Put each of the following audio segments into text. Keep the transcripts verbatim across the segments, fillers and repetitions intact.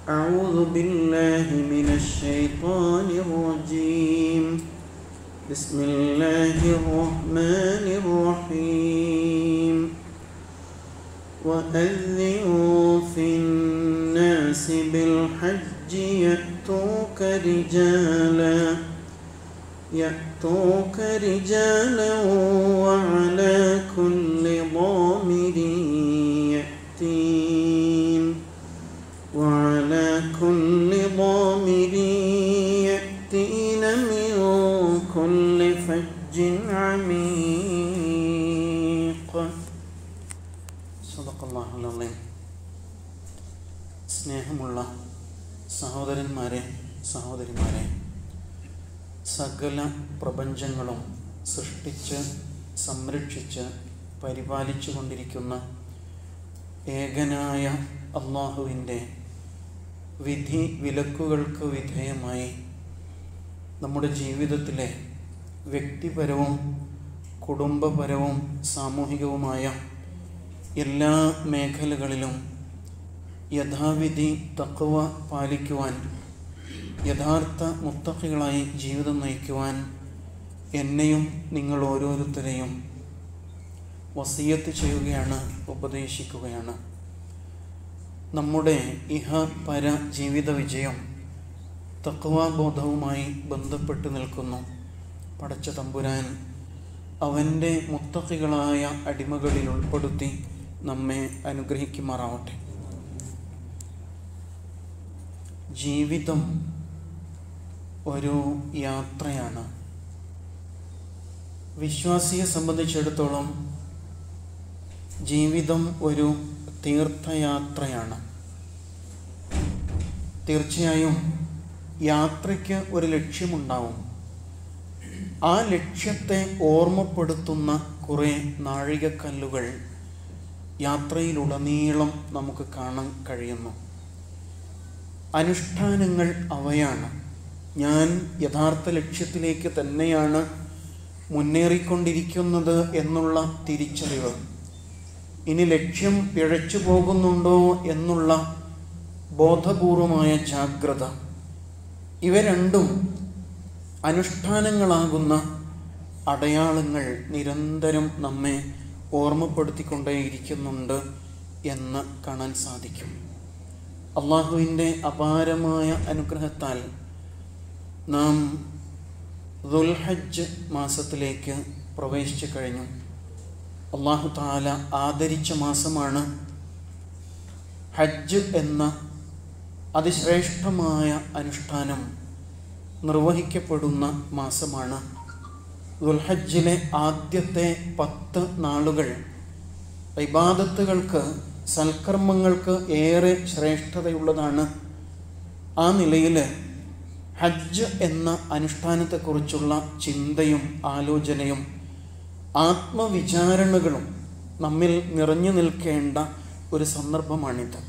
أعوذ بالله من الشيطان الرجيم. بسم الله الرحمن الرحيم. وأذن في الناس بالحج يأتوك رجالا يأتوك رجالا وعلى كل ضامر يأتين وعلى كل ضامر يأتين من كل فج عميق. صدق الله العظيم. സ്നേഹമുള്ള സഹോദരന്മാരെ, സഹോദരിമാരെ, സകല പ്രപഞ്ചങ്ങളും സൃഷ്ടിച്ച് സംരക്ഷിച്ച് പരിപാലിച്ചു കൊണ്ടിരിക്കുന്ന ഏകനായ അള്ളാഹുവിൻ്റെ വിധി വിലക്കുകൾക്ക് വിധേയമായി നമ്മുടെ ജീവിതത്തിലെ വ്യക്തിപരവും കുടുംബപരവും സാമൂഹികവുമായ എല്ലാ മേഖലകളിലും യഥാവിധി തഖ്വ പാലിക്കുവാൻ, യഥാർത്ഥ മുത്തഖികളായി ജീവിതം നയിക്കുവാൻ എന്നെയും നിങ്ങൾ ഓരോരുത്തരെയും വസിയത്ത് ചെയ്യുകയാണ്, ഉപദേശിക്കുകയാണ്. നമ്മുടെ ഇഹ പര ജീവിത വിജയം തഖ്വാബോധവുമായി ബന്ധപ്പെട്ട് നിൽക്കുന്നു. പടച്ച തമ്പുരാൻ അവൻ്റെ മുത്തഖികളായ അടിമകളിൽ ഉൾപ്പെടുത്തി നമ്മെ അനുഗ്രഹിക്കുമാറാവട്ടെ. ജീവിതം ഒരു യാത്രയാണ്. വിശ്വാസിയെ സംബന്ധിച്ചിടത്തോളം ജീവിതം ഒരു തീർത്ഥയാത്രയാണ്. തീർച്ചയായും യാത്രയ്ക്ക് ഒരു ലക്ഷ്യമുണ്ടാവും. ആ ലക്ഷ്യത്തെ ഓർമ്മപ്പെടുത്തുന്ന കുറേ നാഴികക്കല്ലുകൾ യാത്രയിലുടനീളം നമുക്ക് കാണാൻ കഴിയുന്നു. അനുഷ്ഠാനങ്ങൾ അവയാണ്. ഞാൻ യഥാർത്ഥ ലക്ഷ്യത്തിലേക്ക് തന്നെയാണ് മുന്നേറിക്കൊണ്ടിരിക്കുന്നത് എന്നുള്ള തിരിച്ചറിവ്, ഇനി ലക്ഷ്യം പിഴച്ചു പോകുന്നുണ്ടോ എന്നുള്ള ബോധപൂർവമായ ജാഗ്രത, ഇവ രണ്ടും അനുഷ്ഠാനങ്ങളാകുന്ന അടയാളങ്ങൾ നിരന്തരം നമ്മെ ഓർമ്മപ്പെടുത്തിക്കൊണ്ടേയിരിക്കുന്നുണ്ട് എന്ന് കാണാൻ സാധിക്കും. അള്ളാഹുവിൻ്റെ അപാരമായ അനുഗ്രഹത്താൽ നാം ദുൽഹജ്ജ് മാസത്തിലേക്ക് പ്രവേശിച്ചു കഴിഞ്ഞു. അള്ളാഹു തആല ആദരിച്ച മാസമാണ്. ഹജ്ജ് എന്ന അതിശ്രേഷ്ഠമായ അനുഷ്ഠാനം നിർവഹിക്കപ്പെടുന്ന മാസമാണ്. ദുൽഹജ്ജിലെ ആദ്യത്തെ പത്ത് നാളുകൾ ഇബാദത്തുകൾക്ക്, സൽക്കർമ്മങ്ങൾക്ക് ഏറെ ശ്രേഷ്ഠതയുള്ളതാണ്. ആ നിലയിൽ ഹജ്ജ് എന്ന അനുഷ്ഠാനത്തെക്കുറിച്ചുള്ള ചിന്തയും ആലോചനയും ആത്മവിചാരണകളും നമ്മിൽ നിറഞ്ഞു നിൽക്കേണ്ട ഒരു സന്ദർഭമാണിത്.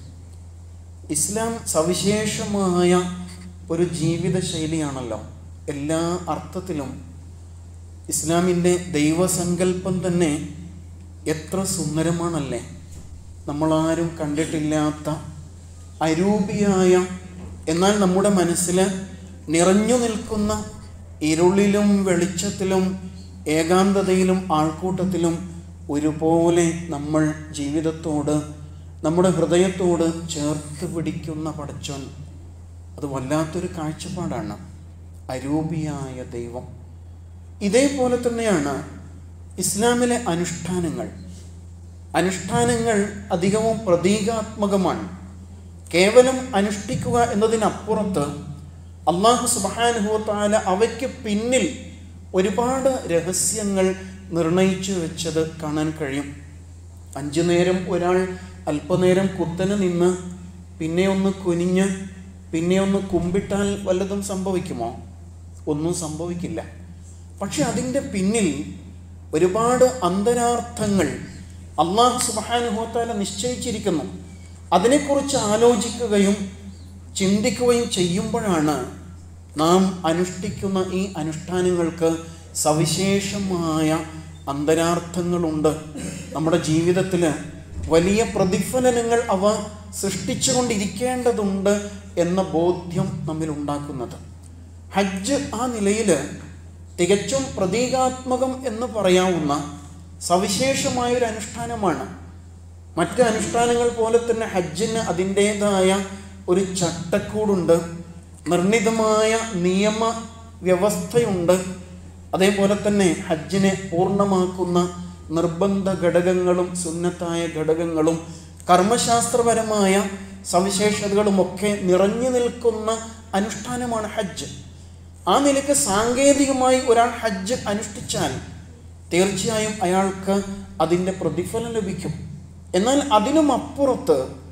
ഇസ്ലാം സവിശേഷമായ ഒരു ജീവിത ശൈലിയാണല്ലോ. എല്ലാ അർത്ഥത്തിലും ഇസ്ലാമിൻ്റെ ദൈവസങ്കല്പം തന്നെ എത്ര സുന്ദരമാണല്ലേ. നമ്മളാരും കണ്ടിട്ടില്ലാത്ത അരൂപിയായ, എന്നാൽ നമ്മുടെ മനസ്സിൽ നിറഞ്ഞു നിൽക്കുന്ന ഇരുളിലും വെളിച്ചത്തിലും ഏകാന്തതയിലും ആൾക്കൂട്ടത്തിലും ഒരുപോലെ നമ്മൾ ജീവിതത്തോട്, നമ്മുടെ ഹൃദയത്തോട് ചേർത്ത് പിടിക്കുന്ന പടച്ചോൻ, അത് വല്ലാത്തൊരു കാഴ്ചപ്പാടാണ്. അരൂപിയായ ദൈവം. ഇതേപോലെ തന്നെയാണ് ഇസ്ലാമിലെ അനുഷ്ഠാനങ്ങൾ. അനുഷ്ഠാനങ്ങൾ അധികവും പ്രതീകാത്മകമാണ്. കേവലം അനുഷ്ഠിക്കുക എന്നതിനപ്പുറത്ത് അല്ലാഹു സുബ്ഹാനഹു വ തആല അവയ്ക്ക് പിന്നിൽ ഒരുപാട് രഹസ്യങ്ങൾ നിർണയിച്ചു വെച്ചത് കാണാൻ കഴിയും. അഞ്ചു നേരം ഒരാൾ അല്പനേരം കുത്തനെ നിന്ന് പിന്നെ ഒന്ന് കുനിഞ്ഞ് പിന്നെ ഒന്ന് കുമ്പിട്ടാൽ വല്ലതും സംഭവിക്കുമോ? ഒന്നും സംഭവിക്കില്ല. പക്ഷെ അതിൻ്റെ പിന്നിൽ ഒരുപാട് അന്തരാർത്ഥങ്ങൾ അല്ലാഹു സുബ്ഹാനഹു വ തആല നിശ്ചയിച്ചിരിക്കുന്നു. അതിനെക്കുറിച്ച് ആലോചിക്കുകയും ചിന്തിക്കുകയും ചെയ്യുമ്പോഴാണ് നാം അനുഷ്ഠിക്കുന്ന ഈ അനുഷ്ഠാനങ്ങൾക്ക് സവിശേഷമായ അന്തരാർത്ഥങ്ങളുണ്ട്. നമ്മുടെ ജീവിതത്തിൽ വലിയ പ്രതിഫലനങ്ങൾ അവ സൃഷ്ടിച്ചുകൊണ്ടിരിക്കേണ്ടതുണ്ട് എന്ന ബോധ്യം നമ്മിൽ ഉണ്ടാക്കുന്നത്. ഹജ്ജ് ആ നിലയിൽ തികച്ചും പ്രതീകാത്മകം എന്ന് പറയാവുന്ന സവിശേഷമായൊരു അനുഷ്ഠാനമാണ്. മറ്റ് അനുഷ്ഠാനങ്ങൾ പോലെ തന്നെ ഹജ്ജിന് അതിൻ്റേതായ ഒരു ചട്ടക്കൂടുണ്ട്, നിർണിതമായ നിയമ വ്യവസ്ഥയുണ്ട്. അതേപോലെ തന്നെ ഹജ്ജിനെ പൂർണ്ണമാക്കുന്ന നിർബന്ധ ഘടകങ്ങളും സുന്നത്തായ ഘടകങ്ങളും കർമ്മശാസ്ത്രപരമായ സവിശേഷതകളുമൊക്കെ നിറഞ്ഞു നിൽക്കുന്ന അനുഷ്ഠാനമാണ് ഹജ്ജ്. ആ നിലയ്ക്ക് സാങ്കേതികമായി ഒരാൾ ഹജ്ജ് അനുഷ്ഠിച്ചാൽ തീർച്ചയായും അയാൾക്ക് അതിൻ്റെ പ്രതിഫലം ലഭിക്കും. എന്നാൽ അതിനും അപ്പുറത്ത്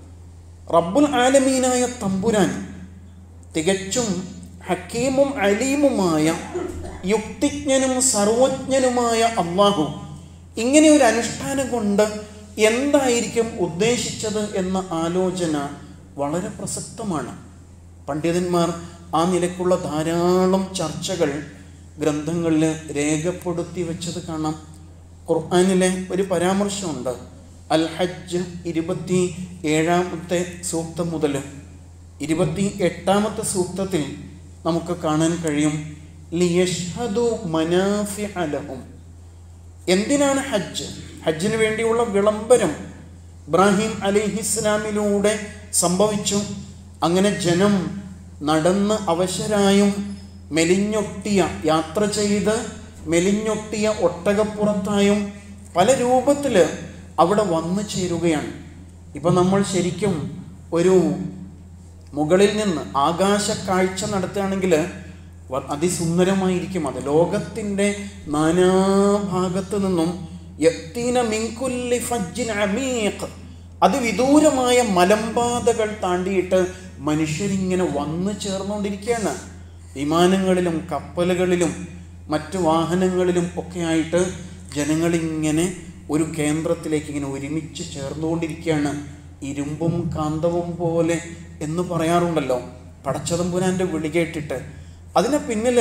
റബ്ബുൽ ആലമീനായ തമ്പുരാൻ തികച്ചും ഹക്കീമും അലീമുമായ യുക്തിജ്ഞനും സർവജ്ഞനുമായ അല്ലാഹു ഇങ്ങനെ ഒരു അനുഷ്ഠാനം കൊണ്ട് എന്തായിരിക്കും ഉദ്ദേശിച്ചത് എന്ന ആലോചന വളരെ പ്രസക്തമാണ്. പണ്ഡിതന്മാർ ആ നിലക്കുള്ള ധാരാളം ചർച്ചകൾ ഗ്രന്ഥങ്ങളിൽ രേഖപ്പെടുത്തി വെച്ചത് കാണാം. ഖുർആനിലെ ഒരു പരാമർശമുണ്ട്. അൽ ഹജ്ജ് ഇരുപത്തി ഏഴാമത്തെ സൂക്തം മുതൽ ഇരുപത്തി എട്ടാമത്തെ സൂക്തത്തിൽ നമുക്ക് കാണാൻ കഴിയും, ലിയഷ്ഹദു മനാഫിഅ ലഹും. എന്തിനാണ് ഹജ്ജ്? ഹജ്ജിന് വേണ്ടിയുള്ള വിളംബരം ഇബ്രാഹിം അലൈഹിസ്സലാമിലൂടെ സംഭവിച്ചു. അങ്ങനെ ജനം നടന്ന് അവശരായും മെലിഞ്ഞൊട്ടിയ യാത്ര ചെയ്ത് മെലിഞ്ഞൊട്ടിയ ഒട്ടകപ്പുറത്തായും പല രൂപത്തിൽ അവിടെ വന്നു ചേരുകയാണ്. ഇപ്പം നമ്മൾ ശരിക്കും ഒരു മുകളിൽ നിന്ന് ആകാശ കാഴ്ച നടത്തുകയാണെങ്കിൽ അതിസുന്ദരമായിരിക്കും. അത് ലോകത്തിൻ്റെ നാനാഭാഗത്ത് നിന്നും യത്തീന മിൻകുല്ലി ഫജ്ജിൻ അമീഖ്, അതിവിദൂരമായ മലമ്പാതകൾ താണ്ടിയിട്ട് മനുഷ്യരിങ്ങനെ വന്നു ചേർന്നുകൊണ്ടിരിക്കുകയാണ്. വിമാനങ്ങളിലും കപ്പലുകളിലും മറ്റു വാഹനങ്ങളിലും ഒക്കെ ആയിട്ട് ജനങ്ങളിങ്ങനെ ഒരു കേന്ദ്രത്തിലേക്ക് ഇങ്ങനെ ഒരുമിച്ച് ചേർന്നുകൊണ്ടിരിക്കുകയാണ്. ഇരുമ്പും കാന്തവും പോലെ എന്ന് പറയാറുണ്ടല്ലോ പടച്ചതമ്പുരാൻ്റെ വിളി കേട്ടിട്ട്. അതിന് പിന്നിൽ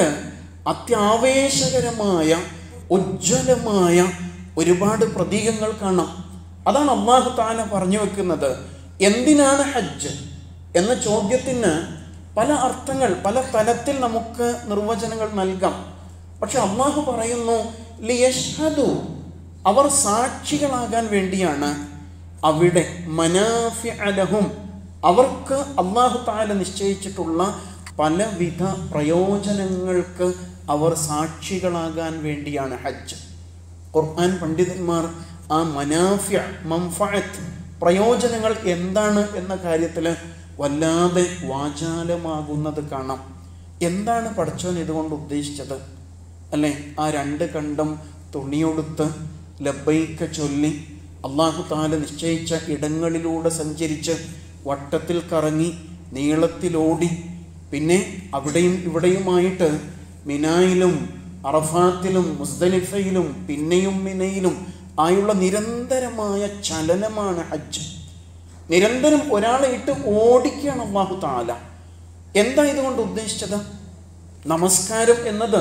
അത്യാവേശകരമായ ഉജ്ജ്വലമായ ഒരുപാട് പ്രതീകങ്ങൾ കാണാം. അതാണ് അല്ലാഹു തആല പറഞ്ഞു വെക്കുന്നത്. എന്തിനാണ് ഹജ്ജ് എന്ന ചോദ്യത്തിന് പല അർത്ഥങ്ങൾ പല തലത്തിൽ നമുക്ക് നിർവചനങ്ങൾ നൽകാം. പക്ഷെ അല്ലാഹു പറയുന്നു ലിയഷ്ഹദു, അവർ സാക്ഷികളാകാൻ വേണ്ടിയാണ്. അവിടെ മനാഫിഅ ലഹും, അവർക്ക് അല്ലാഹു തആല നിശ്ചയിച്ചിട്ടുള്ള പലവിധ പ്രയോജനങ്ങൾക്ക് അവർ സാക്ഷികളാകാൻ വേണ്ടിയാണ് ഹജ്ജ്. ഖുർആൻ പണ്ഡിതന്മാർ ആ മനാഫിഅ മൻഫഅത്ത് പ്രയോജനങ്ങൾ എന്താണ് എന്ന കാര്യത്തിൽ വല്ലാതെ വാചാലമാകുന്നത് കാണാം. എന്താണ് പടച്ചോൻ ഇതുകൊണ്ട് ഉദ്ദേശിച്ചത്? അല്ലേ, ആ രണ്ട് കണ്ടം തുണിയൊടുത്ത് ലബ്ബൈക ചൊല്ലി അല്ലാഹു തആല നിശ്ചയിച്ച ഇടങ്ങളിലൂടെ സഞ്ചരിച്ച് വട്ടത്തിൽ കറങ്ങി നീളത്തിലോടി പിന്നെ അവിടെയും ഇവിടെയുമായിട്ട് മിനായിലും അറഫാത്തിലും മുസ്ദലിഫയിലും പിന്നെയും മിനയിലും ആയുള്ള നിരന്തരമായ ചലനമാണ് ഹജ്ജ്. നിരന്തരം ഒരാളെ ഇട്ട് ഓടിക്കുകയാണ് അല്ലാഹു തആല. എന്താ ഇതുകൊണ്ട് ഉദ്ദേശിച്ചത്? നമസ്കാരം എന്നത്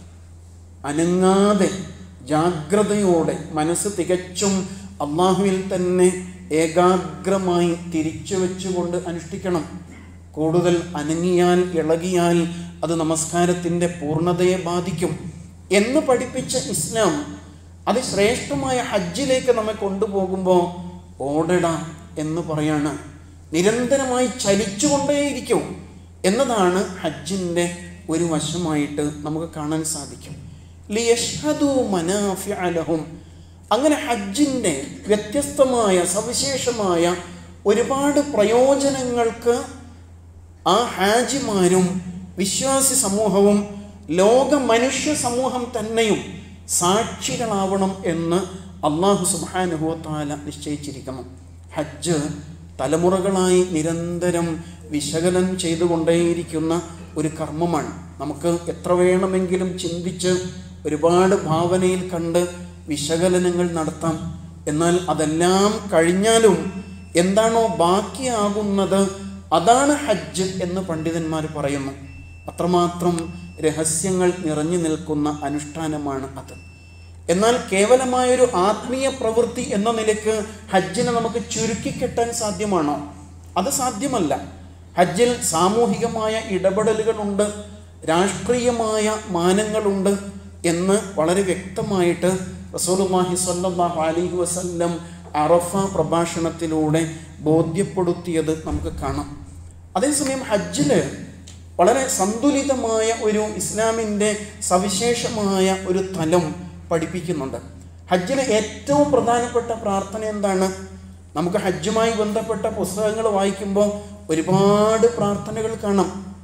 അനങ്ങാതെ ജാഗ്രതയോടെ മനസ്സ് തികച്ചും അല്ലാഹുവിൽ തന്നെ ഏകാഗ്രമായി തിരിച്ചു വെച്ചുകൊണ്ട് അനുഷ്ഠിക്കണം. കൂടുതൽ അനങ്ങിയാൽ ഇളകിയാൽ അത് നമസ്കാരത്തിൻ്റെ പൂർണ്ണതയെ ബാധിക്കും എന്ന് പഠിപ്പിച്ച ഇസ്ലാം അത് ശ്രേഷ്ഠമായ ഹജ്ജിലേക്ക് നമ്മെ കൊണ്ടുപോകുമ്പോൾ ഓടട എന്ന് പറയാണ്. നിരന്തരമായി ചലിച്ചുകൊണ്ടേയിരിക്കും എന്നതാണ് ഹജ്ജിൻ്റെ ഒരു വശമായിട്ട് നമുക്ക് കാണാൻ സാധിക്കും. ലിയഷ്ഹദു മനാഫിഅ ലഹും, അങ്ങനെ ഹജ്ജിൻ്റെ വ്യത്യസ്തമായ സവിശേഷമായ ഒരുപാട് പ്രയോജനങ്ങൾക്ക് ആ ഹാജിമാരും വിശ്വാസി സമൂഹവും ലോക മനുഷ്യ സമൂഹം തന്നെയും സാക്ഷികളാവണം എന്ന് അല്ലാഹു സുബ്ഹാനഹു വ തആല നിശ്ചയിച്ചിരിക്കുന്നു. ഹജ്ജ് തലമുറകളായി നിരന്തരം വിശകലനം ചെയ്തുകൊണ്ടേയിരിക്കുന്ന ഒരു കർമ്മമാണ്. നമുക്ക് എത്ര വേണമെങ്കിലും ചിന്തിച്ച് ഒരുപാട് ഭാവനയിൽ കണ്ട് വിശകലനങ്ങൾ നടത്താം. എന്നാൽ അതെല്ലാം കഴിഞ്ഞാലും എന്താണോ ബാക്കിയാകുന്നത് അതാണ് ഹജ്ജ് എന്ന് പണ്ഡിതന്മാർ പറയുന്നു. അത്രമാത്രം രഹസ്യങ്ങൾ നിറഞ്ഞു നിൽക്കുന്ന അനുഷ്ഠാനമാണ് അത്. എന്നാൽ കേവലമായൊരു ആത്മീയ പ്രവൃത്തി എന്ന നിലയ്ക്ക് ഹജ്ജിനെ നമുക്ക് ചുരുക്കിക്കെട്ടാൻ സാധ്യമാണോ? അത് സാധ്യമല്ല. ഹജ്ജിൽ സാമൂഹികമായ ഇടപെടലുകളുണ്ട്, രാഷ്ട്രീയമായ മാനങ്ങളുണ്ട് എന്ന് വളരെ വ്യക്തമായിട്ട് റസൂലുള്ളാഹി സ്വല്ലല്ലാഹു അലൈഹി വസല്ലം അറഫ പ്രഭാഷണത്തിലൂടെ ബോധ്യപ്പെടുത്തിയത് നമുക്ക് കാണാം. അതേസമയം ഹജ്ജിൽ വളരെ സന്തുലിതമായ ഒരു ഇസ്ലാമിൻ്റെ സവിശേഷമായ ഒരു തലം പഠിപ്പിക്കുന്നുണ്ട്. ഹജ്ജിലെ ഏറ്റവും പ്രധാനപ്പെട്ട പ്രാർത്ഥന എന്താണ്? നമുക്ക് ഹജ്ജുമായി ബന്ധപ്പെട്ട പുസ്തകങ്ങൾ വായിക്കുമ്പോൾ ഒരുപാട് പ്രാർത്ഥനകൾ കാണാം.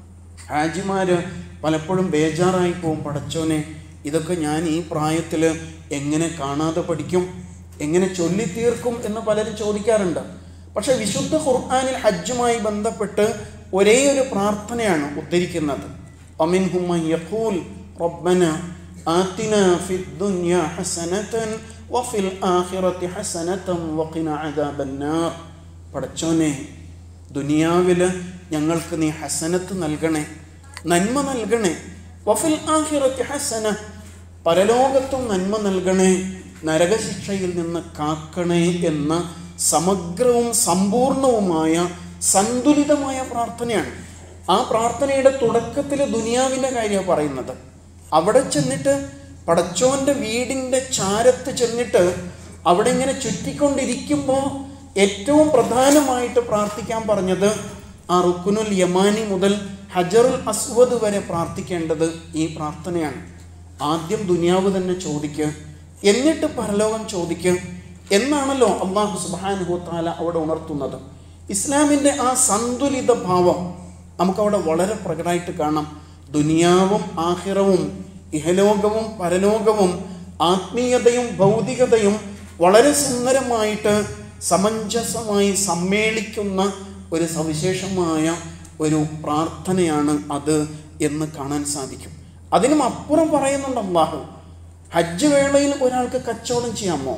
ഹാജിമാർ പലപ്പോഴും ബേജാറായി പോവും, പടച്ചോനെ ഇതൊക്കെ ഞാൻ ഈ പ്രായത്തിൽ എങ്ങനെ കാണാതെ പഠിക്കും, എങ്ങനെ ചൊല്ലിത്തീർക്കും എന്ന് പലരും ചോദിക്കാറുണ്ട്. പക്ഷെ വിശുദ്ധ ഖുർആനിൽ ഹജ്ജുമായി ബന്ധപ്പെട്ട് ഒരേ ഒരു പ്രാർത്ഥനയാണ് ഉദ്ധരിക്കുന്നത്. അമിൻഹും മൻ യഖൂൽ റബ്ബന ആതിനാ ഫിദ്ദുനിയ ഹസനതൻ വഫിൽ ആഖിറതി ഹസനതൻ വഖിന അദാബന്നാർ. പടച്ചോനെ ദുനിയാവിൽ ഞങ്ങൾക്ക് നീ ഹസനത്ത് നൽകണേ, നന്മ നൽകണേ. വഫിൽ ആഖിറതി ഹസന, പരലോകത്തും നന്മ നൽകണേ, നരകശിക്ഷയിൽ നിന്ന് കാക്കണേ എന്ന സമഗ്രവും സമ്പൂർണവുമായ സന്തുലിതമായ പ്രാർത്ഥനയാണ്. ആ പ്രാർത്ഥനയുടെ തുടക്കത്തിൽ ദുനിയാവിൻ്റെ കാര്യമാണ് പറയുന്നത്. അവിടെ ചെന്നിട്ട് പടച്ചോൻ്റെ വീടിൻ്റെ ചാരത്ത് ചെന്നിട്ട് അവിടെ ഇങ്ങനെ ചുറ്റിക്കൊണ്ടിരിക്കുമ്പോൾ ഏറ്റവും പ്രധാനമായിട്ട് പ്രാർത്ഥിക്കാൻ പറഞ്ഞത് ആ റുക്കുനുൽ യമാനി മുതൽ ഹജറുൽ അസ്വദ് വരെ പ്രാർത്ഥിക്കേണ്ടത് ഈ പ്രാർത്ഥനയാണ്. ആദ്യം ദുനിയാവ് തന്നെ ചോദിക്കുക, എന്നിട്ട് പരലോകം ചോദിക്കുക എന്നാണല്ലോ അല്ലാഹു സുബ്ഹാനഹു വ തആല അവിടെ ഉണർത്തുന്നത്. ഇസ്ലാമിൻ്റെ ആ സന്തുലിത ഭാവം നമുക്കവിടെ വളരെ പ്രകടമായിട്ട് കാണാം. ദുനിയാവും ആഖിറവും ഇഹലോകവും പരലോകവും ആത്മീയതയും ഭൗതികതയും വളരെ സുന്ദരമായിട്ട് സമഞ്ജസമായി സമ്മേളിക്കുന്ന ഒരു സവിശേഷമായ ഒരു പ്രാർത്ഥനയാണ് അത് എന്ന് കാണാൻ സാധിക്കും. അതിനും അപ്പുറം പറയുന്നുണ്ട് അല്ലാഹു, ഹജ്ജ് വേളയിൽ ഒരാൾക്ക് കച്ചവടം ചെയ്യാമോ?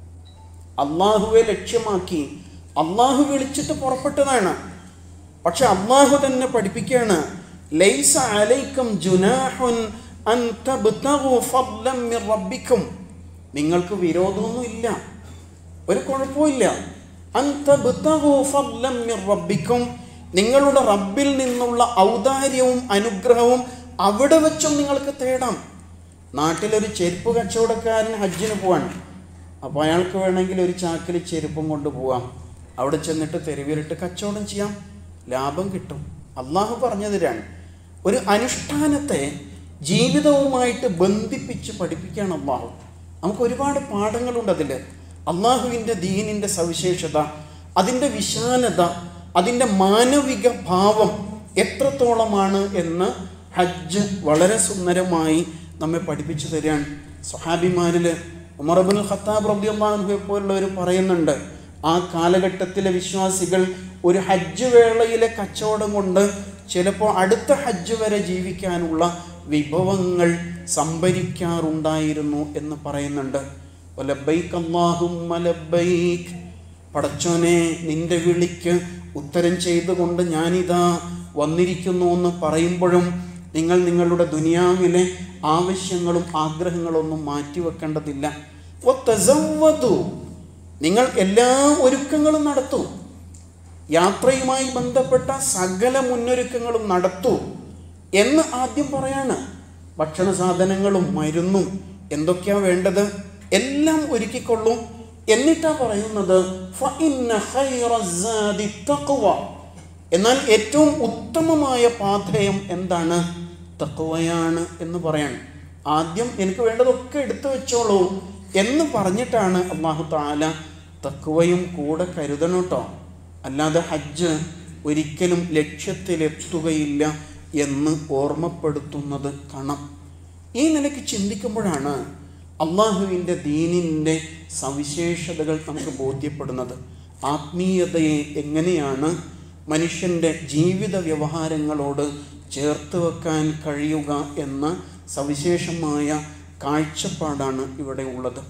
അള്ളാഹുവെ ലക്ഷ്യമാക്കി അള്ളാഹു വിളിച്ചിട്ട് പുറപ്പെട്ടതാണ്. പക്ഷെ അള്ളാഹു തന്നെ പഠിപ്പിക്കുകയാണ്, ലൈസ അലൈക്കും ജുനാഹുൻ അൻ തബ്തഗു ഫദ്ലൻ മിർ റബ്ബിക്കും. നിങ്ങൾക്ക് വിരോധമൊന്നും ഇല്ല, ഒരു കുഴപ്പമില്ല. അൻ തബ്തഗു ഫദ്ലൻ മിർ റബ്ബിക്കും, നിങ്ങളുടെ റബ്ബിൽ നിന്നുള്ള ഔദാര്യവും അനുഗ്രഹവും അവിടെ വെച്ചും നിങ്ങൾക്ക് തേടാം. നാട്ടിലൊരു ചെരുപ്പ് കച്ചവടക്കാരൻ ഹജ്ജിന് പോവാൻ, അപ്പോൾ അയാൾക്ക് വേണമെങ്കിൽ ഒരു ചാക്കിൽ ചെരുപ്പും കൊണ്ട് പോവാം, അവിടെ ചെന്നിട്ട് തെരുവിലിട്ട് കച്ചവടം ചെയ്യാം, ലാഭം കിട്ടും. അള്ളാഹു പറഞ്ഞു തരാണ്. ഒരു അനുഷ്ഠാനത്തെ ജീവിതവുമായിട്ട് ബന്ധിപ്പിച്ച് പഠിപ്പിക്കുകയാണ് അള്ളാഹു. നമുക്ക് ഒരുപാട് പാഠങ്ങളുണ്ട് അതിൽ. അള്ളാഹുവിൻ്റെ ദീനിൻ്റെ സവിശേഷത, അതിൻ്റെ വിശാലത, അതിൻ്റെ മാനവിക ഭാവം എത്രത്തോളമാണ് എന്ന് ഹജ്ജ് വളരെ സുന്ദരമായി നമ്മെ പഠിപ്പിച്ചു തരികയാണ്. സ്വഹാബിമാരിൽ ഉമർ ഇബ്നുൽ ഖത്താബ് റളിയല്ലാഹു അൻഹു പോലുള്ളവർ പറയുന്നുണ്ട്, ആ കാലഘട്ടത്തിലെ വിശ്വാസികൾ ഒരു ഹജ്ജ് വേളയിലെ കച്ചവടം കൊണ്ട് ചിലപ്പോൾ അടുത്ത ഹജ്ജ് വരെ ജീവിക്കാനുള്ള വിഭവങ്ങൾ സംഭരിക്കാറുണ്ടായിരുന്നു എന്ന് പറയുന്നുണ്ട്. ലബ്ബൈക് അല്ലാഹുമ്മ ലബ്ബൈക്, പടച്ചോനെ നിന്റെ വിളിക്ക് ഉത്തരം ചെയ്തുകൊണ്ട് ഞാനിതാ വന്നിരിക്കുന്നു എന്ന് പറയുമ്പോഴും നിങ്ങൾ നിങ്ങളുടെ ദുനിയാവിലെ ആവശ്യങ്ങളും ആഗ്രഹങ്ങളൊന്നും മാറ്റിവെക്കേണ്ടതില്ല. വതസവ്വദു, നിങ്ങൾ എല്ലാ ഒരുക്കങ്ങളും നടത്തൂ, യാത്രയുമായി ബന്ധപ്പെട്ട സകല മുന്നൊരുക്കങ്ങളും നടത്തൂ എന്ന് ആദ്യം പറയാണ്. ഭക്ഷണ സാധനങ്ങളും മരുന്നും എന്തൊക്കെയാണ് വേണ്ടത് എല്ലാം ഒരുക്കിക്കൊള്ളും. എന്നിട്ടാ പറയുന്നത് ഫഇന്ന ഖൈറസ്സാദി തഖ്വ, എന്നാൽ ഏറ്റവും ഉത്തമമായ പാഥേയം എന്താണ്? തഖ്വയാണ് എന്ന് പറയാണ്. ആദ്യം എനിക്ക് വേണ്ടതൊക്കെ എടുത്തു വെച്ചോളൂ എന്ന് പറഞ്ഞിട്ടാണ് അല്ലാഹു തആല തഖ്വയും കൂടെ കരുതണം കേട്ടോ. അല്ലാതെ ഹജ്ജ് ഒരിക്കലും ലക്ഷ്യത്തിലെത്തുകയില്ല എന്ന് ഓർമ്മപ്പെടുത്തുന്നത് കാണാം. ഈ നിലയ്ക്ക് ചിന്തിക്കുമ്പോഴാണ് അള്ളാഹുവിൻ്റെ ദീനിൻ്റെ സവിശേഷതകൾ നമുക്ക് ബോധ്യപ്പെടുന്നത്. ആത്മീയതയെ എങ്ങനെയാണ് മനുഷ്യൻ്റെ ജീവിത വ്യവഹാരങ്ങളോട് ചേർത്ത് വെക്കാൻ കഴിയുക എന്ന സവിശേഷമായ കാഴ്ചപ്പാടാണ് ഇവിടെ ഉള്ളത്.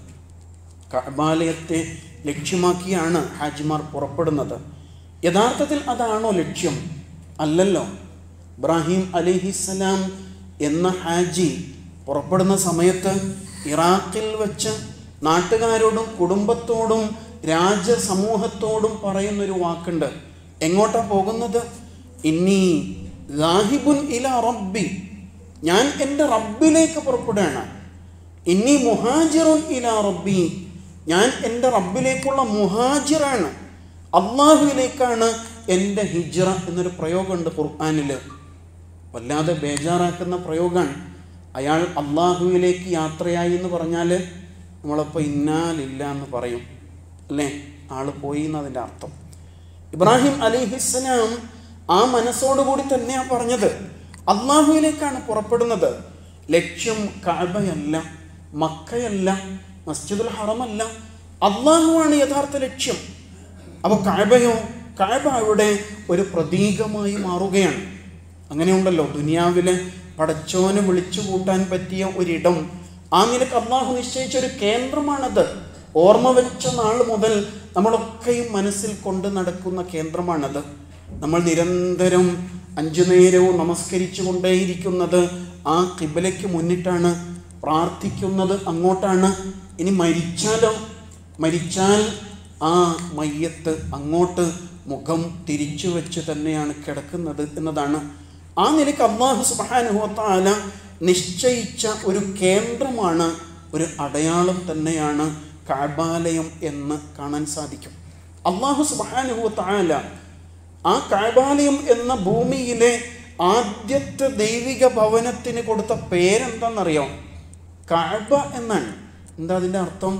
കഅബാലയത്തെ ലക്ഷ്യമാക്കിയാണ് ഹാജിമാർ പുറപ്പെടുന്നത്. യഥാർത്ഥത്തിൽ അതാണോ ലക്ഷ്യം? അല്ലല്ലോ. ഇബ്രാഹിം അലൈഹിസ്സലാം എന്ന ഹാജി പുറപ്പെടുന്ന സമയത്ത് ഇറാഖിൽ വെച്ച് നാട്ടുകാരോടും കുടുംബത്തോടും രാജസമൂഹത്തോടും പറയുന്നൊരു വാക്കുണ്ട്. എങ്ങോട്ടാണ് പോകുന്നത്? ഇന്നി ലാഹിബുൻ ഇലാ റബ്ബി, ഞാൻ എൻ്റെ റബ്ബിലേക്ക് പുറപ്പെടുകയാണ്. ഇന്നി മുഹാജിറുൻ ഇലാ റബ്ബി, ഞാൻ എൻ്റെ റബ്ബിലേക്കുള്ള മുഹാജിറാണ്, അള്ളാഹുവിലേക്കാണ് എൻ്റെ ഹിജ്റ എന്നൊരു പ്രയോഗമുണ്ട് ഖുർആനിൽ. വല്ലാതെ ബേജാറാക്കുന്ന പ്രയോഗമാണ്. അയാൾ അള്ളാഹുവിലേക്ക് യാത്രയായി എന്ന് പറഞ്ഞാൽ നമ്മളപ്പോൾ ഇന്നാലില്ല എന്ന് പറയും അല്ലേ, ആൾ പോയി എന്നതിൻ്റെ അർത്ഥം. ഇബ്രാഹിം അലൈഹിസ്സലാം ആ മനസ്സോടുകൂടി തന്നെയാണ് പറഞ്ഞത്, അള്ളാഹുവിലേക്കാണ് പുറപ്പെടുന്നത്. ലക്ഷ്യം കഅബയല്ല, മക്കയല്ല, മസ്ജിദുൽ ഹറമല്ല, അള്ളാഹുവാണ് യഥാർത്ഥ ലക്ഷ്യം. അപ്പോൾ കഅബയോ, കഅബ അവിടെ ഒരു പ്രതീകമായി മാറുകയാണ്. അങ്ങനെയുണ്ടല്ലോ ദുനിയാവിലെ പടച്ചോനെ വിളിച്ചു കൂട്ടാൻ പറ്റിയ ഒരിടം, ആ നിലക്ക് അള്ളാഹു നിശ്ചയിച്ച ഒരു കേന്ദ്രമാണത്. ഓർമ്മ വെച്ച നാൾ മുതൽ നമ്മളൊക്കെയും മനസ്സിൽ കൊണ്ട് നടക്കുന്ന കേന്ദ്രമാണത്. നമ്മൾ നിരന്തരം അഞ്ചു നേരവും നമസ്കരിച്ചു കൊണ്ടേയിരിക്കുന്നത് ആ ഖിബലയ്ക്ക് മുന്നിട്ടാണ്, പ്രാർത്ഥിക്കുന്നത് അങ്ങോട്ടാണ്. ഇനി മരിച്ചാലോ, മരിച്ചാൽ ആ മയ്യത്ത് അങ്ങോട്ട് മുഖം തിരിച്ചു വെച്ച് തന്നെയാണ് കിടക്കുന്നത് എന്നതാണ്. ആ നിലയ്ക്ക് അല്ലാഹു സുബ്ഹാനഹു വ തആല നിശ്ചയിച്ച ഒരു കേന്ദ്രമാണ്, ഒരു അടയാളം തന്നെയാണ് കഅബാലയം എന്ന് കാണാൻ സാധിക്കും. അല്ലാഹു സുബ്ഹാനഹു വ തആല ആ കഅബാലയം എന്ന ഭൂമിയിലെ ആദ്യത്തെ ദൈവിക ഭവനത്തിന് കൊടുത്ത പേരെന്താണെന്നറിയോ? കഅബ എന്നാണ്. എന്താ അതിൻ്റെ അർത്ഥം?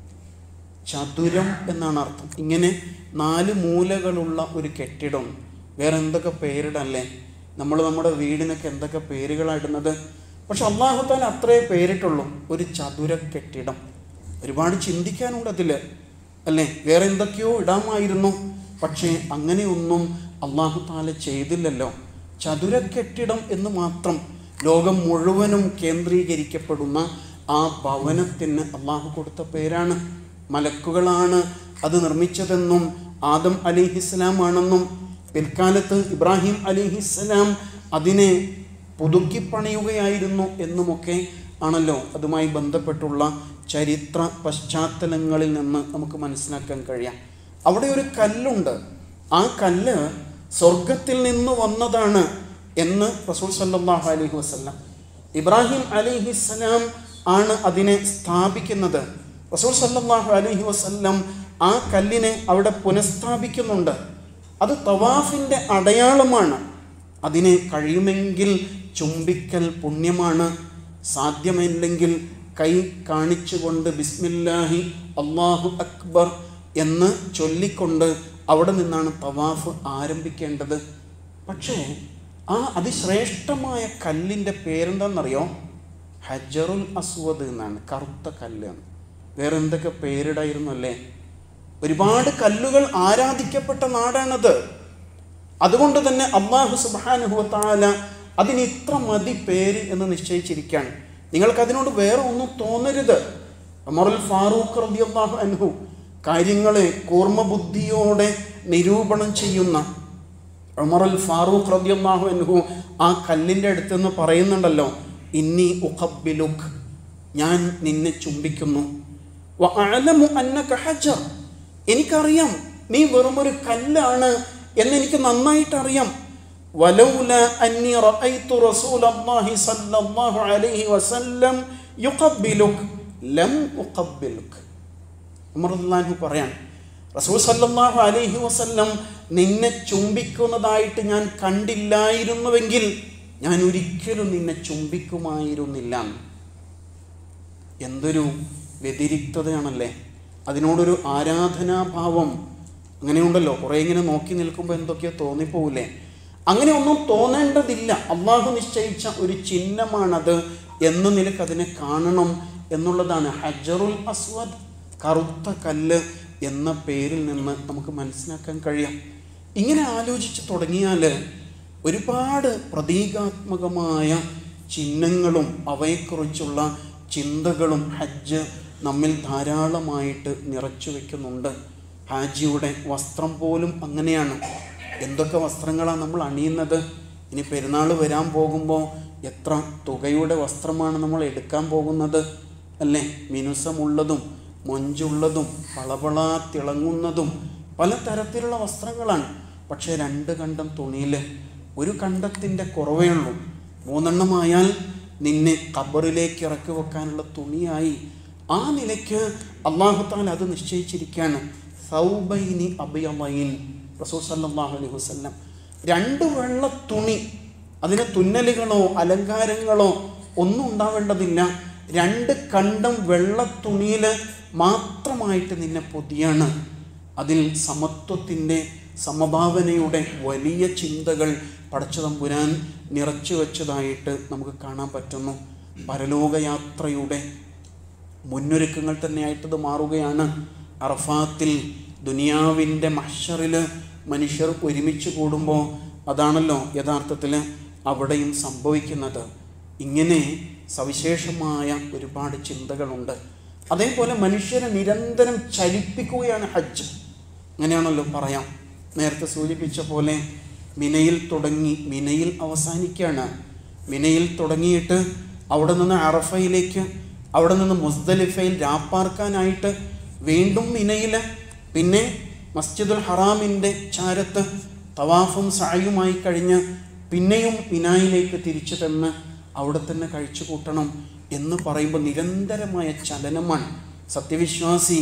ചതുരം എന്നാണ് അർത്ഥം. ഇങ്ങനെ നാല് മൂലകളുള്ള ഒരു കെട്ടിടം. വേറെ എന്തൊക്കെ പേരിടല്ലേ നമ്മൾ നമ്മുടെ വീടിനൊക്കെ എന്തൊക്കെ പേരുകളായിടുന്നത്. പക്ഷെ അല്ലാഹു തആല അത്രേ പേരിട്ടുള്ളൂ, ഒരു ചതുര കെട്ടിടം. ഒരുപാട് ചിന്തിക്കാനുണ്ട് അതിൽ അല്ലേ, വേറെ എന്തൊക്കെയോ ഇടാമായിരുന്നു. പക്ഷേ അങ്ങനെയൊന്നും അല്ലാഹു തആല ചെയ്തില്ലല്ലോ. ചതുര കെട്ടിടം എന്ന് മാത്രം ലോകം മുഴുവനും കേന്ദ്രീകരിക്കപ്പെടുന്ന ആ ഭവനത്തിന് അല്ലാഹു കൊടുത്ത പേരാണ്. മലക്കുകളാണ് അത് നിർമ്മിച്ചതെന്നും ആദം അലൈഹിസ്സലാം ആണെന്നും പിൽക്കാലത്ത് ഇബ്രാഹിം അലൈഹിസ്സലാം അതിനെ പുതുക്കി പണിയുകയായിരുന്നു എന്നുമൊക്കെ ആണല്ലോ അതുമായി ബന്ധപ്പെട്ടുള്ള ചരിത്ര പശ്ചാത്തലങ്ങളിൽ നിന്ന് നമുക്ക് മനസ്സിലാക്കാൻ കഴിയാം. അവിടെ ഒരു കല്ലുണ്ട്, ആ കല്ല് സ്വർഗത്തിൽ നിന്ന് വന്നതാണ് എന്ന് റസൂൽ സല്ലല്ലാഹു അലൈഹി വസല്ലം, ഇബ്രാഹിം അലൈഹിസ്സലാം ആണ് അതിനെ സ്ഥാപിക്കുന്നത്. റസൂൽ സല്ലല്ലാഹു അലൈഹി വസല്ലം ആ കല്ലിനെ അവിടെ പുനഃസ്ഥാപിക്കുന്നുണ്ട്. അത് തവാഫിൻ്റെ അടയാളമാണ്. അതിനെ കഴിയുമെങ്കിൽ ചുംബിക്കൽ പുണ്യമാണ്. സാധ്യമല്ലെങ്കിൽ കൈ കാണിച്ചുകൊണ്ട് ബിസ്മില്ലാഹി അല്ലാഹു അക്ബർ എന്ന് ചൊല്ലിക്കൊണ്ട് അവിടെ നിന്നാണ് തവാഫ് ആരംഭിക്കേണ്ടത്. പക്ഷേ ആ അതിശ്രേഷ്ഠമായ കല്ലിൻ്റെ പേരെന്താണെന്നറിയോ? ഹജറുൽ അസ്വദ് എന്നാണ്, കറുത്ത കല്ല്. വേറെ എന്തൊക്കെ പേരിടായിരുന്നു അല്ലേ. ഒരുപാട് കല്ലുകൾ ആരാധിക്കപ്പെട്ട നാടാണത്. അതുകൊണ്ട് തന്നെ അല്ലാഹു സുബ്ഹാനഹു വ തആല അതിന് ഇത്ര മതി പേര് എന്ന് നിശ്ചയിച്ചിരിക്കുകയാണ്. നിങ്ങൾക്കതിനോട് വേറെ ഒന്നും തോന്നരുത്. ഉമറുൽ ഫാറൂഖ് റളിയല്ലാഹു അൻഹു കാര്യങ്ങളെ കൂർമ്മബുദ്ധിയോടെ നിരൂപണം ചെയ്യുന്ന ഉമറുൽ ഫാറൂഖ് റളിയല്ലാഹു അൻഹു ആ കല്ലിൻ്റെ അടുത്തെന്ന് പറയുന്നുണ്ടല്ലോ, ഇന്നി ഉഖബ്ബിലുക്, ഞാൻ നിന്നെ ചുംബിക്കുന്നു. വഅലമു അന്നക ഹജർ, എനിക്കറിയാം നീ വെറുമൊരു കല്ലാണ് എന്നെനിക്ക് നന്നായിട്ടറിയാം. വലൗല അന്നി റഅയ്തു റസൂലല്ലാഹി സ്വല്ലല്ലാഹു അലൈഹി വസല്ലം യുഖബ്ബിലുക് ലം ഉഖബ്ബിലുക്. ഉമർ റളിയല്ലാഹു അൻഹു പറയാൻ, റസൂൽ സ്വല്ലല്ലാഹു അലൈഹി വസല്ലം നിന്നെ ചുംബിക്കുന്നതായിട്ട് ഞാൻ കണ്ടില്ലായിരുന്നുവെങ്കിൽ ഞാൻ ഒരിക്കലും നിന്നെ ചുംബിക്കുമായിരുന്നില്ല. എന്തൊരു വ്യതിരിക്തതയാണല്ലേ, അതിനോടൊരു ആരാധനാഭാവം. അങ്ങനെയുണ്ടല്ലോ, കുറേ ഇങ്ങനെ നോക്കി നിൽക്കുമ്പോൾ എന്തൊക്കെയോ തോന്നിപ്പോവില്ലേ. അങ്ങനെ ഒന്നും തോന്നേണ്ടതില്ല. അള്ളാഹു നിശ്ചയിച്ച ഒരു ചിഹ്നമാണത് എന്ന നിലക്ക് അതിനെ കാണണം എന്നുള്ളതാണ്. ഹജറുൽ അസ്വദ്, കറുത്ത കല്ല് എന്ന പേരിൽ നിന്ന് നമുക്ക് മനസ്സിലാക്കാൻ കഴിയാം. ഇങ്ങനെ ആലോചിച്ച് തുടങ്ങിയാൽ ഒരുപാട് പ്രതീകാത്മകമായ ചിഹ്നങ്ങളും അവയെക്കുറിച്ചുള്ള ചിന്തകളും ഹജ്ജ് നമ്മിൽ ധാരാളമായിട്ട് നിറച്ചു വയ്ക്കുന്നുണ്ട്. ഹാജിയുടെ വസ്ത്രം പോലും അങ്ങനെയാണ്. എന്തൊക്കെ വസ്ത്രങ്ങളാണ് നമ്മൾ അണിയുന്നത്. ഇനി പെരുന്നാൾ വരാൻ പോകുമ്പോൾ എത്ര തുകയുടെ വസ്ത്രമാണ് നമ്മൾ എടുക്കാൻ പോകുന്നത് അല്ലേ. മിനുസമുള്ളതും മൊഞ്ചുള്ളതും പളപള തിളങ്ങുന്നതും പല തരത്തിലുള്ള വസ്ത്രങ്ങളാണ്. പക്ഷേ രണ്ട് കണ്ടം തുണിയിൽ ഒരു കണ്ടത്തിൻ്റെ കുറവേ ഉള്ളൂ. മൂന്നെണ്ണമായാൽ നിന്നെ ഖബറിലേക്ക് ഇറക്കി വെക്കാനുള്ള തുണിയായി. ആ നിലയ്ക്ക് അല്ലാഹു തആല അത് നിശ്ചയിച്ചിരിക്കുകയാണ്. സൗബൈനി അബിയളൈൻ റസൂൽ സല്ലല്ലാഹു അലൈഹി വസല്ലം, രണ്ട് വെള്ള തുണി, അതിന് തുന്നലുകളോ അലങ്കാരങ്ങളോ ഒന്നും ഉണ്ടാവേണ്ടതില്ല. രണ്ട് കണ്ടം വെള്ള തുണിയിൽ മാത്രമായിട്ട് നിന്നെ പൊതിയാണ്. അതിൽ സമത്വത്തിൻ്റെ സമഭാവനയുടെ വലിയ ചിന്തകൾ പടച്ച തമ്പുരാൻ നിറച്ചു വെച്ചതായിട്ട് നമുക്ക് കാണാൻ പറ്റുന്നു. പരലോകയാത്രയുടെ മുന്നൊരുക്കങ്ങൾ തന്നെയായിട്ടത് മാറുകയാണ്. അറഫാത്തിൽ ദുനിയാവിൻ്റെ മഹ്ശറിൽ മനുഷ്യർ ഒരുമിച്ച് കൂടുമ്പോൾ അതാണല്ലോ യഥാർത്ഥത്തിൽ അവിടെയും സംഭവിക്കുന്നത്. ഇങ്ങനെ സവിശേഷമായ ഒരുപാട് ചിന്തകളുണ്ട്. അതേപോലെ മനുഷ്യരെ നിരന്തരം ചലിപ്പിക്കുകയാണ് ഹജ്ജ്. അങ്ങനെയാണല്ലോ പറയാം. നേരത്തെ സൂചിപ്പിച്ച പോലെ മിനയിൽ തുടങ്ങി മിനയിൽ അവസാനിക്കുകയാണ്. മിനയിൽ തുടങ്ങിയിട്ട് അവിടെ നിന്ന് അറഫയിലേക്ക്, അവിടെ നിന്ന് മുസ്ദലിഫയിൽ രാപ്പാർക്കാനായിട്ട് വീണ്ടും മിനയിൽ, പിന്നെ മസ്ജിദുൽ ഹറാമിൻ്റെ ചാരത്ത് തവാഫും സഅയുമായി കഴിഞ്ഞ് പിന്നെയും മിനായിലേക്ക് തിരിച്ചു തന്ന് അവിടെ തന്നെ കഴിച്ചു കൂട്ടണം എന്ന് പറയുമ്പോൾ നിരന്തരമായ ചലനമാണ്. സത്യവിശ്വാസി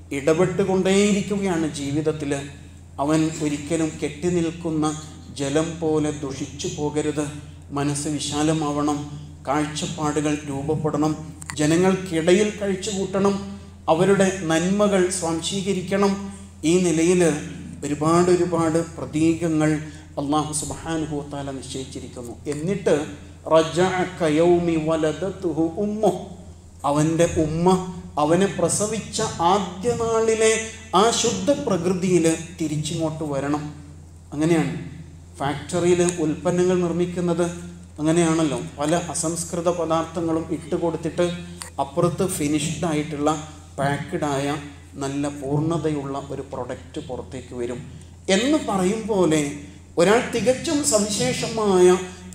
ഇടപെട്ടുകൊണ്ടേയിരിക്കുകയാണ് ജീവിതത്തിൽ. അവൻ ഒരിക്കലും കെട്ടി നിൽക്കുന്ന ജലം പോലെ ദുഷിച്ചു പോകരുത്. മനസ്സ് വിശാലമാവണം, കാഴ്ചപ്പാടുകൾ രൂപപ്പെടണം, ജനങ്ങൾക്കിടയിൽ കഴിച്ചു കൂട്ടണം, അവരുടെ നന്മകൾ സ്വാംശീകരിക്കണം. ഈ നിലയിൽ ഒരുപാട് ഒരുപാട് പ്രതീകങ്ങൾ അല്ലാഹു സുബ്ഹാനഹു വ തആല നിശ്ചയിച്ചിരിക്കുന്നു. എന്നിട്ട് റജഅ കയൗമി വലദതുഹു ഉമ്മു, അവൻ്റെ ഉമ്മ അവനെ പ്രസവിച്ച ആദ്യ നാളിലെ ആ ശുദ്ധ പ്രകൃതിയിൽ തിരിച്ചിങ്ങോട്ട് വരണം. അങ്ങനെയാണ് ഫാക്ടറിയിൽ ഉൽപ്പന്നങ്ങൾ നിർമ്മിക്കുന്നത്. അങ്ങനെയാണല്ലോ, പല അസംസ്കൃത പദാർത്ഥങ്ങളും ഇട്ട് കൊടുത്തിട്ട് അപ്പുറത്ത് ഫിനിഷ്ഡ് ആയിട്ടുള്ള പാക്ക്ഡായ നല്ല പൂർണ്ണതയുള്ള ഒരു പ്രൊഡക്റ്റ് പുറത്തേക്ക് വരും എന്ന് പറയും പോലെ ഒരാൾ തികച്ചും സവിശേഷമായ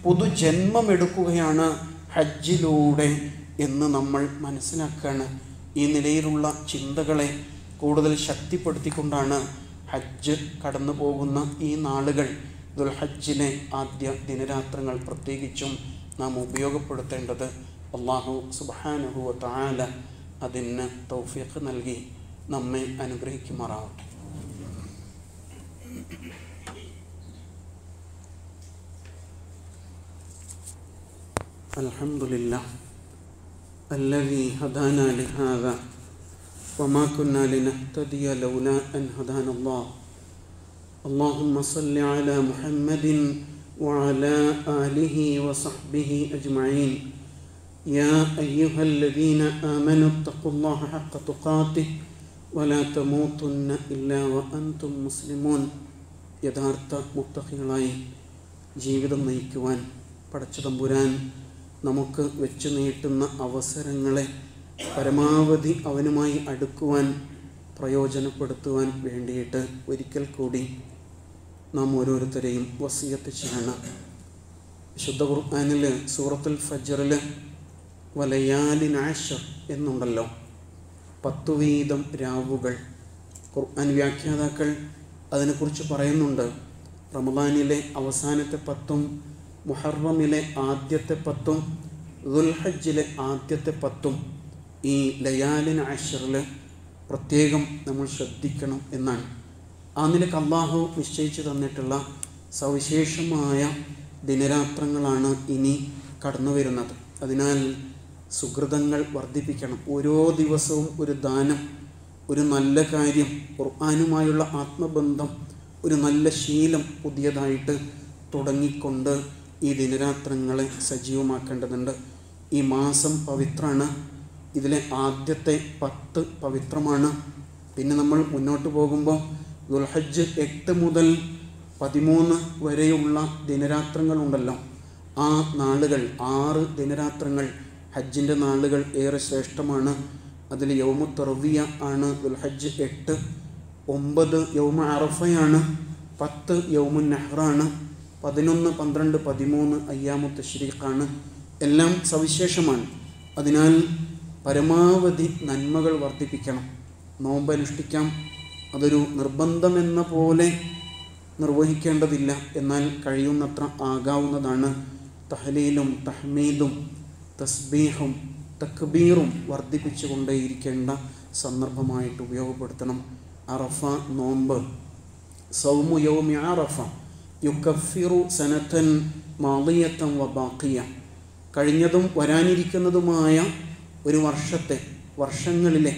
പുതുജന്മമെടുക്കുകയാണ് ഹജ്ജിലൂടെ എന്ന് നമ്മൾ മനസ്സിലാക്കുകയാണ്. ഈ നിലയിലുള്ള ചിന്തകളെ കൂടുതൽ ശക്തിപ്പെടുത്തിക്കൊണ്ടാണ് ഹജ്ജ് കടന്നു പോകുന്ന ഈ നാളുകൾ, ദുൽഹജ്ജിലെ ആദ്യ ദിനരാത്രങ്ങൾ പ്രത്യേകിച്ചും നാം ഉപയോഗപ്പെടുത്തേണ്ടത്. അല്ലാഹു സുബ്ഹാനഹു വ തആല അതിന് തൗഫീഖ് നൽകി നമ്മെ അനുഗ്രഹിക്കുമാറാവട്ടെ. അൽഹംദുലില്ലാഹ് الذي هدانا لهذا وما كنا لنهتدي لولا أن هدانا الله. اللهم صل على محمد وعلى آله وصحبه أجمعين. يا أيها الذين آمنوا اتقوا الله حق تقاته ولا تموتن إلا وأنتم مسلمون. യഥാർത്ഥ മുത്തഖികളായി ജീവിതം നയിക്കുവാൻ പടച്ച തമ്പുരാൻ നമുക്ക് വെച്ച് നീട്ടുന്ന അവസരങ്ങളെ പരമാവധി അവനുമായി അടുക്കുവാൻ പ്രയോജനപ്പെടുത്തുവാൻ വേണ്ടിയിട്ട് ഒരിക്കൽ കൂടി നാം ഓരോരുത്തരെയും വസിയത്ത് ചെയ്യണം. വിശുദ്ധ ഖുർആനിൽ സൂറത്തുൽ ഫജ്റിൽ വലയാലിൻ അശ്ർ എന്നുണ്ടല്ലോ, പത്തു വീതം രാവുകൾ. ഖുർആൻ വ്യാഖ്യാതാക്കൾ അതിനെക്കുറിച്ച് പറയുന്നുണ്ട്. റമദാനിലെ അവസാനത്തെ പത്തും മുഹറമിലെ ആദ്യത്തെ പത്തും ദുൽഹജ്ജിലെ ആദ്യത്തെ പത്തും ഈ ലയാലിൻ അശ്റിൽ പ്രത്യേകം നമ്മൾ ശ്രദ്ധിക്കണം എന്നാണ്. ആ നിലക്ക് അല്ലാഹു നിശ്ചയിച്ചു തന്നിട്ടുള്ള സവിശേഷമായ ദിനരാത്രങ്ങളാണ് ഇനി കടന്നു വരുന്നത്. അതിനാൽ സുഹൃതങ്ങൾ വർദ്ധിപ്പിക്കണം. ഓരോ ദിവസവും ഒരു ദാനം, ഒരു നല്ല കാര്യം, ഖുർആനുമായുള്ള ആത്മബന്ധം, ഒരു നല്ല ശീലം പുതിയതായിട്ട് തുടങ്ങിക്കൊണ്ട് ഈ ദിനരാത്രങ്ങളെ സജീവമാക്കേണ്ടതുണ്ട്. ഈ മാസം പവിത്രമാണ്. ഇതിലെ ആദ്യത്തെ പത്ത് പവിത്രമാണ്. പിന്നെ നമ്മൾ മുന്നോട്ട് പോകുമ്പോൾ ദുൽഹജ്ജ് എട്ട് മുതൽ പതിമൂന്ന് വരെയുള്ള ദിനരാത്രങ്ങളുണ്ടല്ലോ, ആ നാളുകൾ, ആറ് ദിനരാത്രങ്ങൾ ഹജ്ജിൻ്റെ നാളുകൾ ഏറെ ശ്രേഷ്ഠമാണ്. അതിൽ യൗമു തർവിയ ആണ് ദുൽഹജ്ജ് എട്ട്, ഒമ്പത് യൗമ അറഫയാണ്, പത്ത് യൗമുൻ നഹ്റാണ്, പതിനൊന്ന് പന്ത്രണ്ട് പതിമൂന്ന് അയ്യാമു തശ്രീഖാണ്. എല്ലാം സവിശേഷമാണ്. അതിനാൽ പരമാവധി നന്മകൾ വർദ്ധിപ്പിക്കണം. നോമ്പ് അനുഷ്ഠിക്കാം, അതൊരു നിർബന്ധമെന്ന പോലെ നിർവഹിക്കേണ്ടതില്ല, എന്നാൽ കഴിയുന്നത്ര ആകാവുന്നതാണ്. തഹ്ലീലും തഹ്മീദും തസ്ബീഹും തക്ബീറും വർദ്ധിപ്പിച്ചുകൊണ്ടേയിരിക്കേണ്ട സന്ദർഭമായിട്ട് ഉപയോഗപ്പെടുത്തണം. അറഫ നോമ്പ്, സൗമു യൗമി അറഫ യുകഫിറു സനതൻ മാളിയത്തൻ വ ബാഖിയ, കഴിഞ്ഞതും വരാനിരിക്കുന്നതുമായ ഒരു വർഷത്തെ വർഷങ്ങളിലെ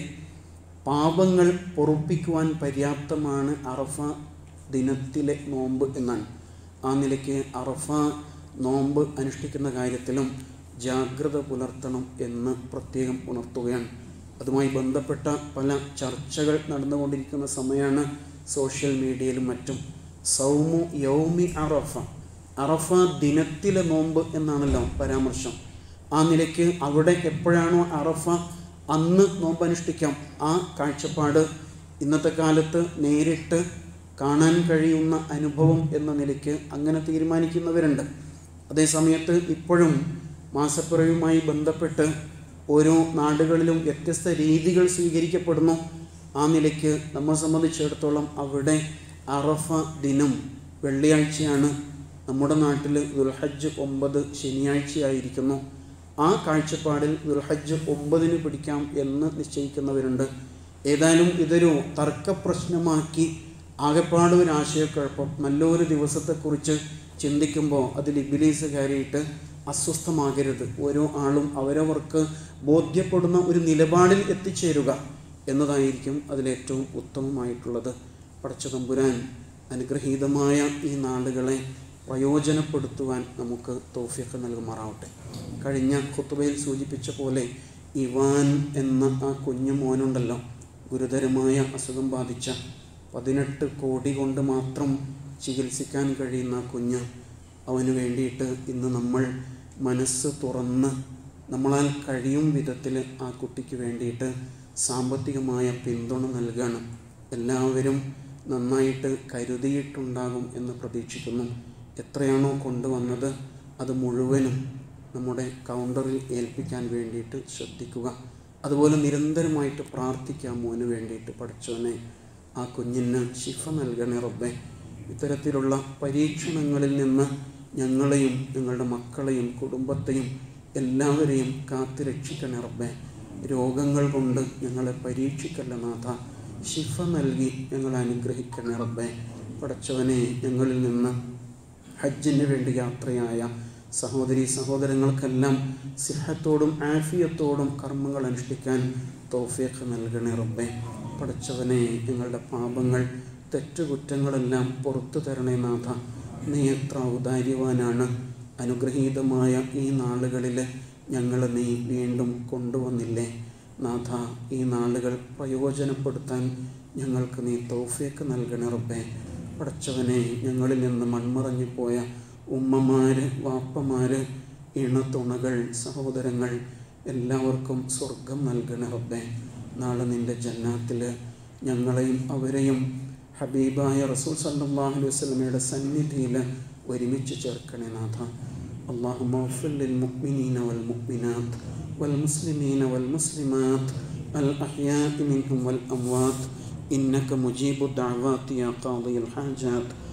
പാപങ്ങൾ പൊറുപ്പിക്കുവാൻ പര്യാപ്തമാണ് അറഫ ദിനത്തിലെ നോമ്പ് എന്നാണ്. ആ നിലയ്ക്ക് അറഫ നോമ്പ് അനുഷ്ഠിക്കുന്ന കാര്യത്തിലും ജാഗ്രത പുലർത്തണം എന്ന് പ്രത്യേകം ഉണർത്തുകയാണ്. അതുമായി ബന്ധപ്പെട്ട പല ചർച്ചകൾ നടന്നുകൊണ്ടിരിക്കുന്ന സമയമാണ് സോഷ്യൽ മീഡിയയിലും മറ്റും. സൗമു യൗമി അറഫ, അറഫ ദിനത്തിലെ നോമ്പ് എന്നാണല്ലോ പരാമർശം. ആ നിലയ്ക്ക് അവിടെ എപ്പോഴാണോ അറഫ അന്ന് നോമ്പ് അനുഷ്ഠിക്കാം. ആ കാഴ്ചപ്പാട് ഇന്നത്തെ കാലത്ത് നേരിട്ട് കാണാൻ കഴിയുന്ന അനുഭവം എന്ന നിലയ്ക്ക് അങ്ങനെ തീരുമാനിക്കുന്നവരുണ്ട്. അതേസമയത്ത് ഇപ്പോഴും മാസപ്പിറവിയുമായി ബന്ധപ്പെട്ട് ഓരോ നാടുകളിലും വ്യത്യസ്ത രീതികൾ സ്വീകരിക്കപ്പെടുന്നു. ആ നിലയ്ക്ക് നമ്മെ സംബന്ധിച്ചിടത്തോളം അവിടെ അറഫ ദിനം വെള്ളിയാഴ്ചയാണ്. നമ്മുടെ നാട്ടിൽ ദുൽഹജ്ജ് ഒമ്പത് ശനിയാഴ്ചയായിരിക്കുന്നു. ആ കാഴ്ചപ്പാടിൽ ദുൽഹജ്ജ് ഒമ്പതിന് പിടിക്കാം എന്ന് നിശ്ചയിക്കുന്നവരുണ്ട്. ഏതായാലും ഇതൊരു തർക്കപ്രശ്നമാക്കി ആകെപ്പാട് ഒരു ആശയക്കുഴപ്പം, നല്ലൊരു ദിവസത്തെക്കുറിച്ച് ചിന്തിക്കുമ്പോൾ അതിൽ ഇബ്ലീസ് കയറിയിട്ട് അസ്വസ്ഥമാകരുത്. ഓരോ ആളും അവരവർക്ക് ബോധ്യപ്പെടുന്ന ഒരു നിലപാടിൽ എത്തിച്ചേരുക എന്നതായിരിക്കും അതിലേറ്റവും ഉത്തമമായിട്ടുള്ളത്. പടച്ച തമ്പുരാൻ അനുഗ്രഹീതമായ ഈ നാളുകളെ പ്രയോജനപ്പെടുത്തുവാൻ നമുക്ക് തൗഫീഖ് നൽകുമാറാവട്ടെ. കഴിഞ്ഞ ഖുത്ബയിൽ സൂചിപ്പിച്ച പോലെ ഇവാൻ എന്ന ആ കുഞ്ഞു മോനുണ്ടല്ലോ, ഗുരുതരമായ അസുഖം ബാധിച്ച, പതിനെട്ട് കോടി കൊണ്ട് മാത്രം ചികിത്സിക്കാൻ കഴിയുന്ന കുഞ്ഞ്, അവന് വേണ്ടിയിട്ട് ഇന്ന് നമ്മൾ മനസ്സ് തുറന്ന് നമ്മളാൽ കഴിയും വിധത്തിൽ ആ കുട്ടിക്ക് വേണ്ടിയിട്ട് സാമ്പത്തികമായ പിന്തുണ നൽകുകയാണ്. എല്ലാവരും നന്നായിട്ട് കരുതിയിട്ടുണ്ടാകും എന്ന് പ്രതീക്ഷിക്കുന്നു. എത്രയാണോ കൊണ്ടുവന്നത് അത് മുഴുവനും നമ്മുടെ കൗണ്ടറിൽ ഏൽപ്പിക്കാൻ വേണ്ടിയിട്ട് ശ്രദ്ധിക്കുക. അതുപോലെ നിരന്തരമായിട്ട് പ്രാർത്ഥിക്കാം മോന് വേണ്ടിയിട്ട്. പഠിച്ചവനെ ആ കുഞ്ഞിന് ശിഫ നൽകണേ റബ്ബേ. ഇത്തരത്തിലുള്ള പരീക്ഷണങ്ങളിൽ നിന്ന് ഞങ്ങളെയും ഞങ്ങളുടെ മക്കളെയും കുടുംബത്തെയും എല്ലാവരെയും കാത്തു രക്ഷിക്കണേ റബ്ബേ. രോഗങ്ങൾ കൊണ്ട് ഞങ്ങളെ പരീക്ഷിക്കല്ല നാഥ, ശിഫ നൽകി ഞങ്ങളെ അനുഗ്രഹിക്കണേ റബ്ബേ. പടച്ചവനെ, ഞങ്ങളിൽ നിന്ന് ഹജ്ജിന് വേണ്ടി യാത്രയായ സഹോദരി സഹോദരങ്ങൾക്കെല്ലാം സിഹത്തോടും ആഫിയത്തോടും കർമ്മങ്ങൾ അനുഷ്ഠിക്കാൻ തൗഫീഖ് നൽകണേ റബ്ബേ. പടച്ചവനെ, ഞങ്ങളുടെ പാപങ്ങൾ തെറ്റുകുറ്റങ്ങളെല്ലാം പുറത്തു തരണേ നാഥ. നീ എത്ര ഔദാര്യവാനാണ്. അനുഗ്രഹീതമായ ഈ നാളുകളിൽ ഞങ്ങൾ നീ വീണ്ടും കൊണ്ടുവന്നില്ലേ നാഥ. ഈ നാളുകൾ പ്രയോജനപ്പെടുത്താൻ ഞങ്ങൾക്ക് നീ തൗഫീഖ് നൽകണേ റബ്ബേ. പടച്ചവനെ, ഞങ്ങളിൽ നിന്ന് മൺമറഞ്ഞു പോയ ഉമ്മമാർ, വാപ്പമാർ, ഇണത്തുണകൾ, സഹോദരങ്ങൾ എല്ലാവർക്കും സ്വർഗം നൽകണേ റബ്ബേ. നാളെ നിൻ്റെ ജന്നാത്തിൽ ഞങ്ങളെയും അവരെയും ഹബീബായ റസൂൽ സല്ലല്ലാഹു അലൈഹി വസല്ലമയുടെ സന്നിധിയിൽ ഒരുമിച്ച് ചേർക്കണേ നാഥ. اللهم اغفر للمؤمنين والمؤمنات والمسلمين والمسلمات الأحياء منهم والأموات إنك مجيب الدعوات يا قاضي الحاجات.